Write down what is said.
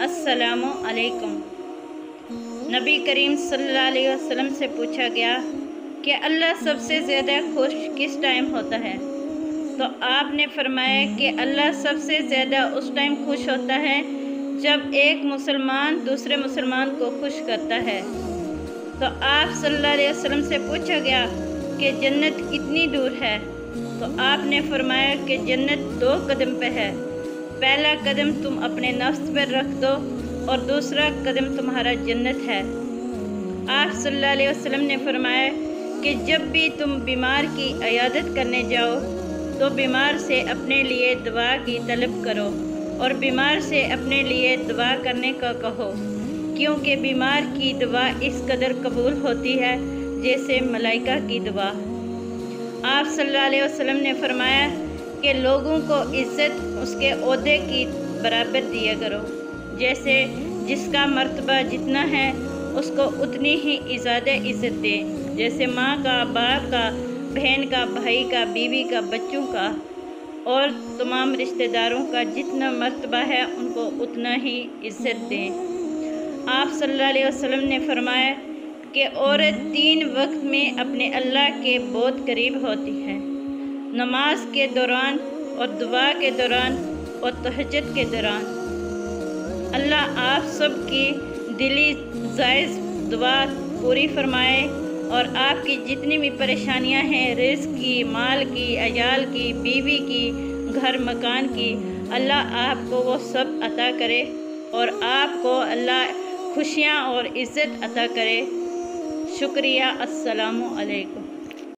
अस्सलामु अलैकुम। नबी करीम सल्लल्लाहु अलैहि वसल्लम से पूछा गया कि अल्लाह सबसे ज़्यादा खुश किस टाइम होता है, तो आपने फरमाया कि अल्लाह सबसे ज़्यादा उस टाइम खुश होता है जब एक मुसलमान दूसरे मुसलमान को खुश करता है। तो आप सल्लल्लाहु अलैहि वसल्लम से पूछा गया कि जन्नत कितनी दूर है, तो आपने फरमाया कि जन्नत 2 कदम पे है। पहला कदम तुम अपने नफ्स पर रख दो और दूसरा कदम तुम्हारा जन्नत है। आप सल्लल्लाहु अलैहि वसल्लम ने फरमाया कि जब भी तुम बीमार की इयादत करने जाओ तो बीमार से अपने लिए दुआ की तलब करो और बीमार से अपने लिए दुआ करने का कहो, क्योंकि बीमार की दुआ इस कदर कबूल होती है जैसे मलाइका की दुआ। आप सल्लल्लाहु अलैहि वसल्लम ने फरमाया कि लोगों को इज़्ज़त उसके ओहदे की बराबर दिया करो, जैसे जिसका मर्तबा जितना है उसको उतनी ही ज़्यादा इज़्ज़त दें, जैसे माँ का, बाप का, बहन का, भाई का, बीवी का, बच्चों का और तमाम रिश्तेदारों का जितना मर्तबा है उनको उतना ही इज़्ज़त दें। आप सल्लल्लाहु अलैहि वसल्लम ने फरमाया कि औरत 3 वक्त में अपने अल्लाह के बहुत करीब होती है, नमाज के दौरान और दुआ के दौरान और तहज्जुद के दौरान। अल्लाह आप सब की दिली जायज़ दुआ पूरी फरमाए और आपकी जितनी भी परेशानियां हैं, रिज़्क़ की, माल की, अयाल की, बीवी की, घर मकान की, अल्लाह आपको वो सब अता करे और आपको अल्लाह खुशियां और इज़्ज़त अता करे। शुक्रिया। अस्सलामु अलैकुम।